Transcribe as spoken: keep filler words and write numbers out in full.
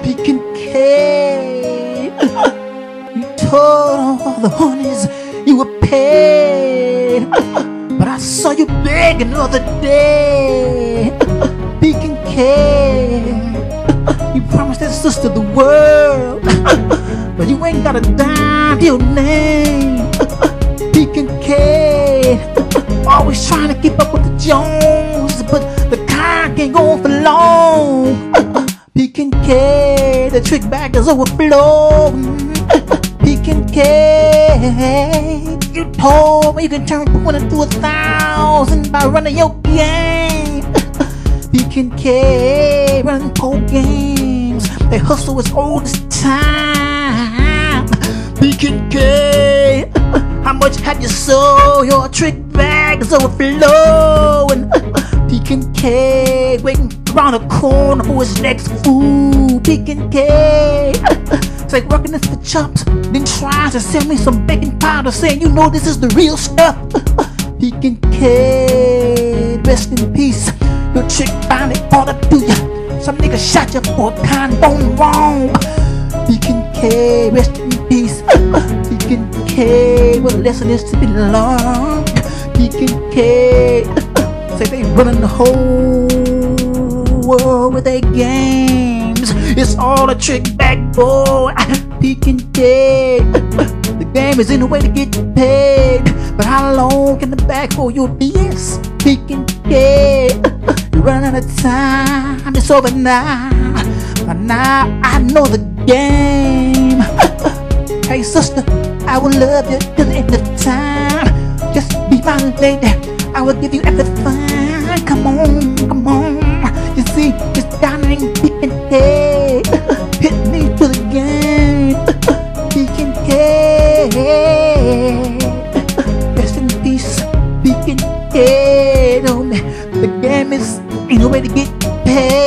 Pekin K. You told all the honeys you were paid, but I saw you begging the other day. Pekin K. You promised that sister the world, but you ain't got a dime to your name. Pekin K. Always trying to keep up with the Jones, but the car can't go on for long. Pekin K. The trick bag is overflowing. Pekin K. You told me you can turn one into a thousand by running your game. Pekin K. Running cold games. They hustle as old as time. Pekin K. How much have you sold? Your trick bag is overflowing. Pekin K. Waiting around the corner for his next food. Pekin K. It's like working this for chops, then trying to sell me some baking powder, saying you know this is the real stuff. Pekin K. Rest in peace. Your chick finally ought to do ya. Some nigga shot you for a kind gone wrong. Pekin K. Rest in peace. Pekin K. What a lesson is to be learned. Pekin K. Say they running the whole world with their games. It's all a trick bag, boy. Pekin K. The game is in a way to get paid, but how long can the bag hold your B S? Pekin K. You're running out of time. It's over now. But now I know the game. Hey sister, I will love you till the end of time. Just be my lady, I will give you everything. Come on, come on. You see, it's down in Pekin K. Hit me to the game. Pekin K. Rest in peace, Pekin K. Know me, the game is ain't no way to get paid.